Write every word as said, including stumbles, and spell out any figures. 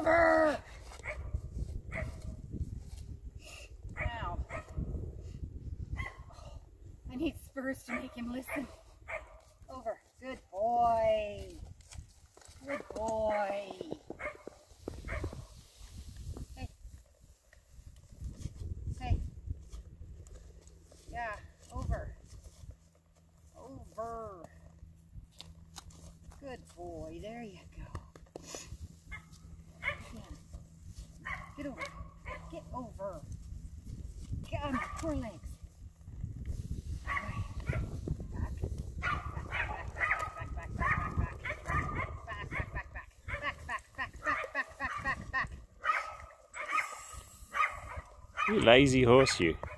Over! Now, I need spurs to make him listen. Over. Good boy. Good boy. Hey. Hey. Yeah, over. Over. Good boy. There you go. Get over. Get over. Get on your four legs. You lazy horse, you.